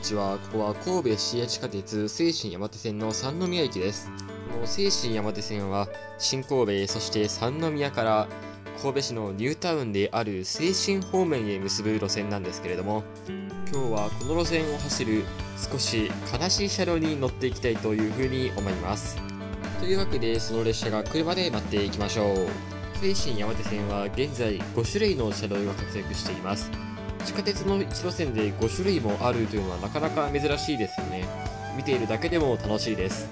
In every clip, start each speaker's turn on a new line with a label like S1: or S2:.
S1: ちは。ここは神戸市営地下鉄西神山手線の三宮駅です。この西神山手線は新神戸、そして三宮から神戸市のニュータウンである西神方面へ結ぶ路線なんですけれども、今日はこの路線を走る少し悲しい車両に乗っていきたいというふうに思います。というわけで、その列車が来るまで待っていきましょう。西神山手線は現在5種類の車両が活躍しています。地下鉄の1路線で5種類もあるというのはなかなか珍しいですよね。見ているだけでも楽しいです。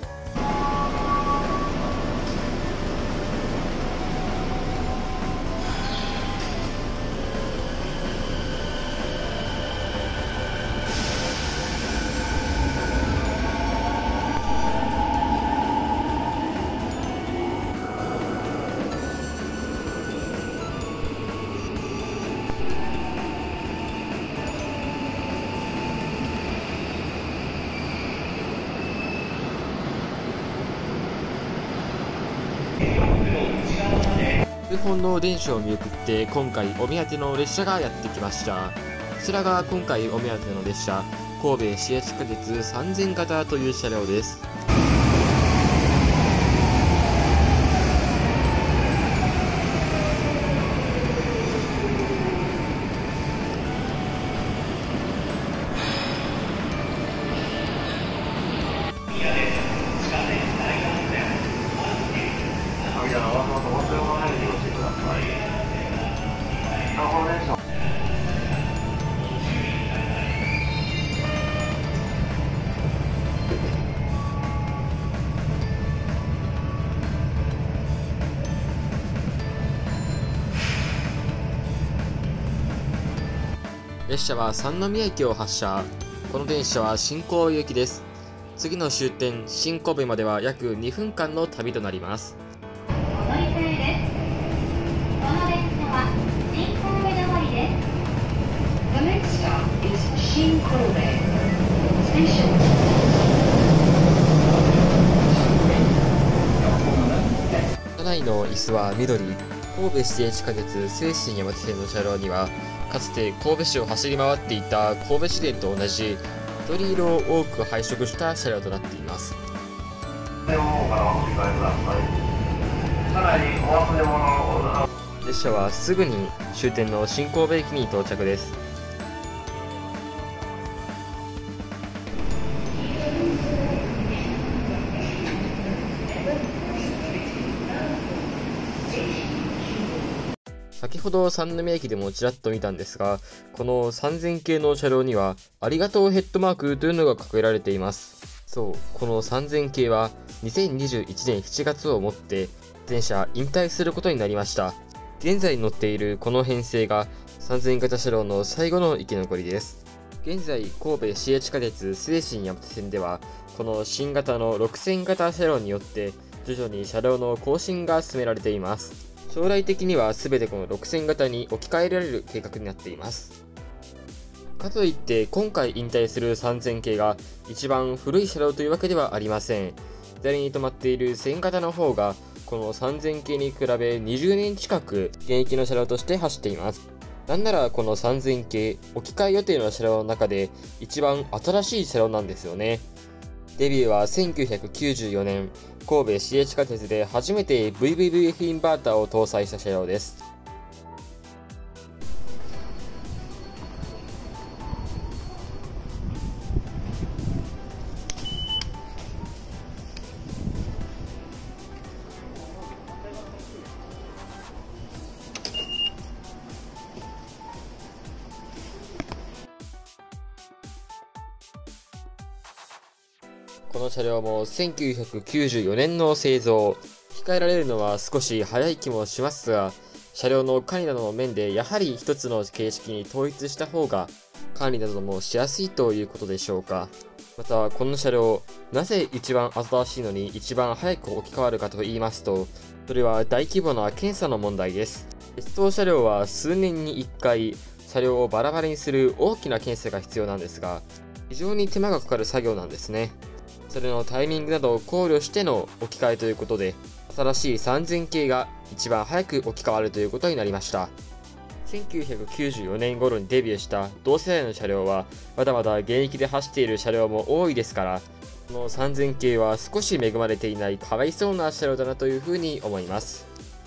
S1: 数本の電車を見送って今回お目当ての列車がやってきました。こちらが今回お目当ての列車、神戸市営地下鉄3000形という車両です。列車は三宮駅を発車。この電車は新神戸行きです。次の終点、新神戸までは約2分間の旅となります。
S2: お乗り換えです。この列車は新神戸止まりです。The next stop is 新神戸 Station。
S1: 車内の椅子は緑。神戸市営地下鉄西神山手線の車両には、かつて神戸市を走り回っていた神戸市電と同じ緑色を多く配色した車両となっています。列車はすぐに終点の新神戸駅に到着です。先ほど三宮駅でもちらっと見たんですが、この3000系の車両にはありがとうヘッドマークというのが掲げられています。そう、この3000系は2021年7月をもって全車引退することになりました。現在乗っているこの編成が3000型車両の最後の生き残りです。現在神戸市営地下鉄西神山手線では、この新型の6000型車両によって徐々に車両の更新が進められています。将来的には全てこの6000型に置き換えられる計画になっています。かといって今回引退する3000系が一番古い車両というわけではありません。左に止まっている1000型の方がこの3000系に比べ20年近く現役の車両として走っています。なんならこの3000系置き換え予定の車両の中で一番新しい車両なんですよね。デビューは1994年、神戸市営地下鉄で初めて VVVF インバーターを搭載した車両です。この車両も1994年の製造。控えられるのは少し早い気もしますが、車両の管理などの面でやはり一つの形式に統一した方が管理などもしやすいということでしょうか。またこの車両、なぜ一番新しいのに一番早く置き換わるかと言いますと、それは大規模な検査の問題です。鉄道車両は数年に1回車両をバラバラにする大きな検査が必要なんですが、非常に手間がかかる作業なんですね。それのタイミングなどを考慮しての置き換えということで、新しい3000系が一番早く置き換わるということになりました。 1994年頃にデビューした同世代の車両はまだまだ現役で走っている車両も多いですから、この3000系は少し恵まれていないかわいそうな車両だなというふうに思います。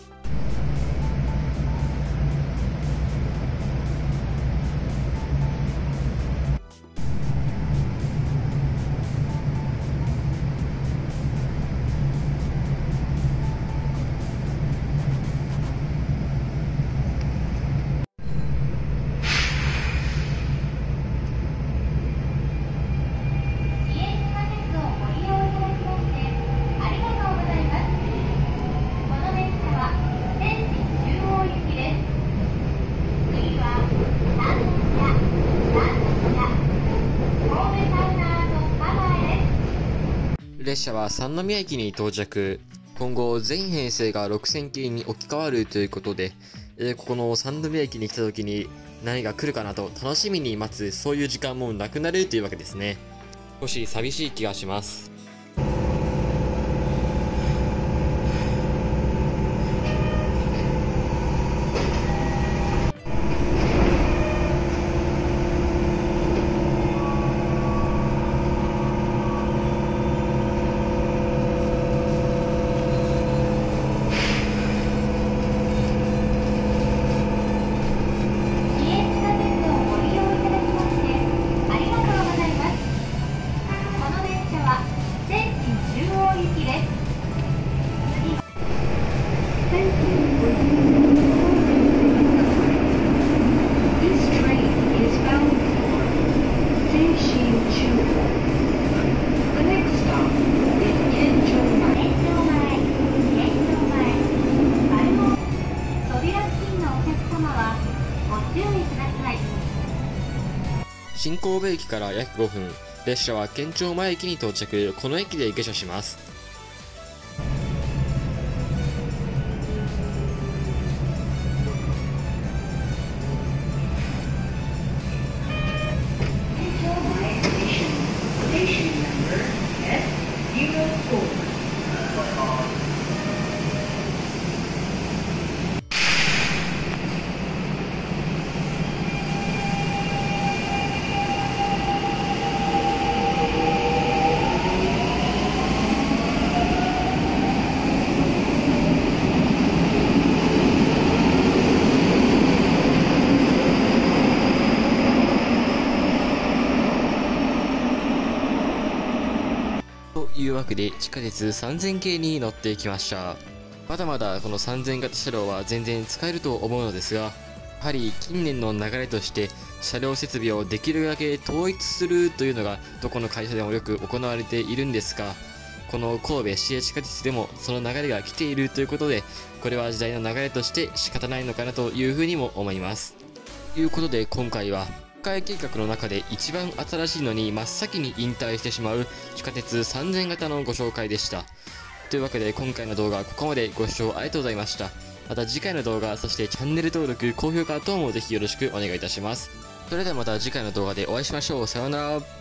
S1: 列車は三宮駅に到着。今後全編成が6000系に置き換わるということで、ここの三宮駅に来た時に何が来るかなと楽しみに待つ、そういう時間もなくなるというわけですね。少し寂しい気がします。新神戸駅から約5分、列車は県庁前駅に到着。この駅で下車します。というわけで地下鉄3000系に乗ってきました。まだまだこの3000型車両は全然使えると思うのですが、やはり近年の流れとして車両設備をできるだけ統一するというのがどこの会社でもよく行われているんですが、この神戸市営地下鉄でもその流れが来ているということで、これは時代の流れとして仕方ないのかなというふうにも思います。ということで今回は破壊計画の中で一番新しいのに真っ先に引退してしまう地下鉄3000型のご紹介でした。というわけで今回の動画はここまでご視聴ありがとうございました。また次回の動画、そしてチャンネル登録、高評価等もぜひよろしくお願いいたします。それではまた次回の動画でお会いしましょう。さようなら。